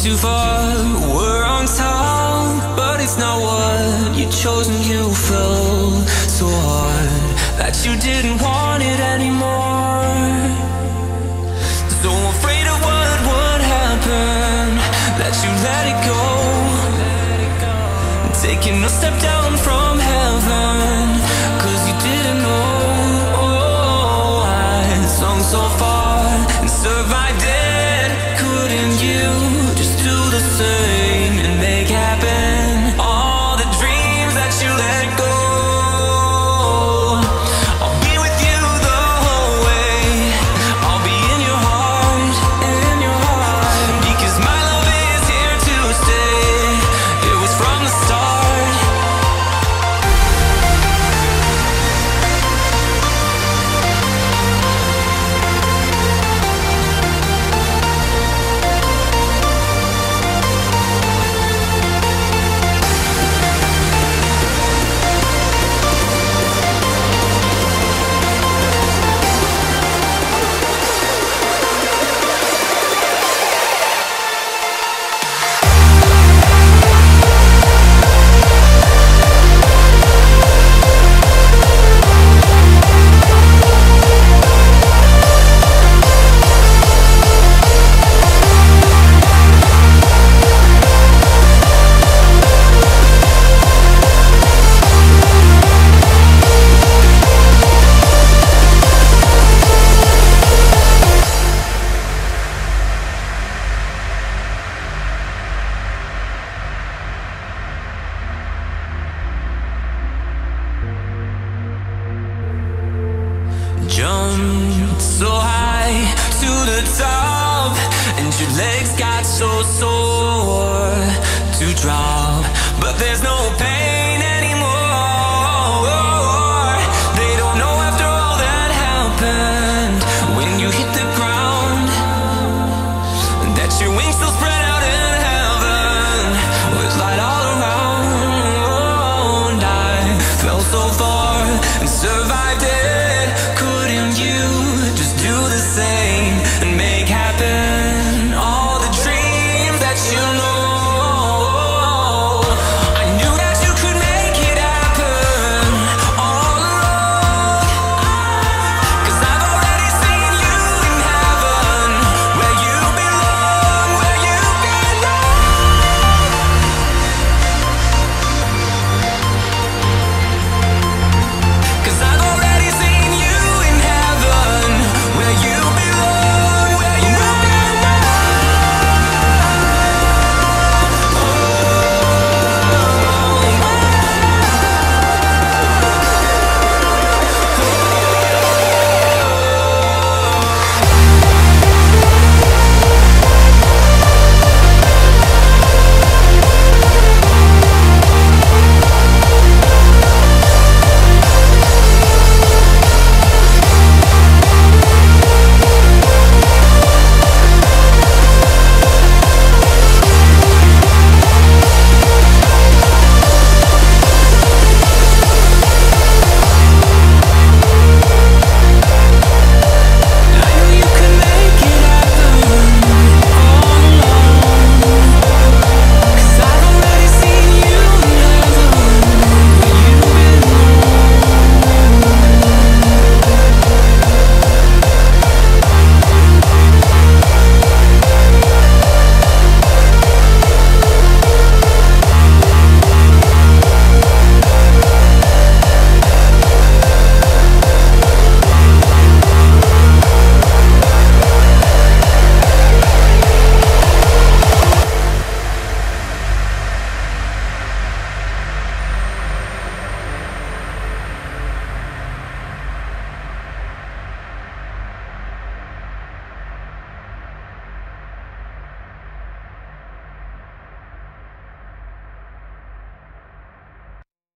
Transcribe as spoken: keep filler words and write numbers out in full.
too far, we're on top, but it's not what you chose, and you fell so hard that you didn't want it anymore. So afraid of what would happen, that you let it go, taking a step down from heaven, cause you didn't know. I swung so far and survived it. Couldn't you just do the same and make happen all the dreams that you let go? I'll be with you the whole way. I'll be in your heart, in your heart, because my love is here to stay. It was from the start. Jumped so high to the top, and your legs got so sore to drop, but there's no pain anymore. They don't know after all that happened, when you hit the ground, that your wings still spread out in heaven, with light all around. I fell so far and survived